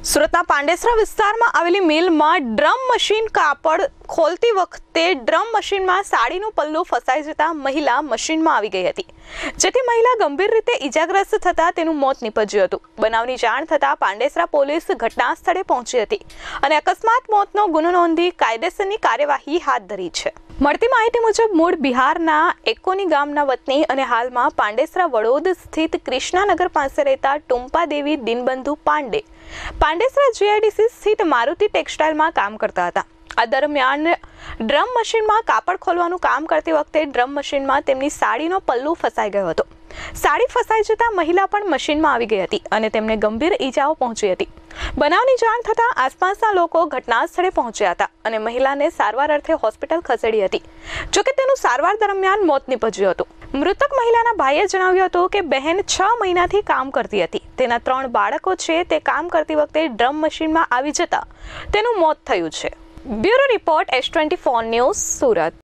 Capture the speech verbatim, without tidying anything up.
સુરતના પાંડેસરા વિસ્તારમાં આવેલી મિલમાં ડ્રમ મશીન કાપડ ખોલતી વખતે ડ્રમ મશીનમાં સાડીનું પલ્લું ફસાઈ જતા મહિલા મશીનમાં આવી ગઈ હતી, જેથી મહિલા ગંભીર રીતે ઈજાગ્રસ્ત થતા તેનું મોત નીપજ્યું હતું। બનાવની જાણ થતાં પાંડેસરા પોલીસ ઘટના સ્થળે પહોંચી હતી અને અકસ્માત મોતનો ગુનો નોંધી કાયદેસરની કાર્યવાહી હાથ ધરી છે। મળતી માહિતી મુજબ મૂળ બિહારના એકોની ગામના વતની અને હાલમાં પાંડેસરા વડોદ સ્થિત કૃષ્ણાનગર પાસે રહેતા ટુંપા દેવી દિનબંધુ પાંડે પાંડેસરા જીઆઈડીસી સ્થિત મારુતિ ટેક્સટાઇલમાં કામ કરતા હતા। આ દરમિયાન ડ્રમ મશીનમાં કાપડ ખોલવાનું કામ કરતી વખતે ડ્રમ મશીનમાં તેમની સાડીનો પલ્લું ફસાઈ ગયો હતો। સાડી ફસાઈ જતા મહિલા પણ મશીનમાં આવી ગઈ હતી અને તેમને ગંભીર ઈજાઓ પહોંચી હતી। બનાવની જાણ થતાં આસપાસના લોકો ઘટના સ્થળે પહોંચ્યા હતા અને મહિલાને સારવાર અર્થે હોસ્પિટલ ખસેડી હતી, જોકે તેનું સારવાર દરમિયાન મોત નીપજ્યું હતું। મૃતક મહિલાના ભાઈએ જણાવ્યું હતું કે બહેન છ મહિનાથી કામ કરતી હતી, તેના ત્રણ બાળકો છે, તે કામ કરતી વખતે ડ્રમ મશીનમાં આવી જતા તેનું મોત થયું છે। Bureau report S twenty four news, Surat.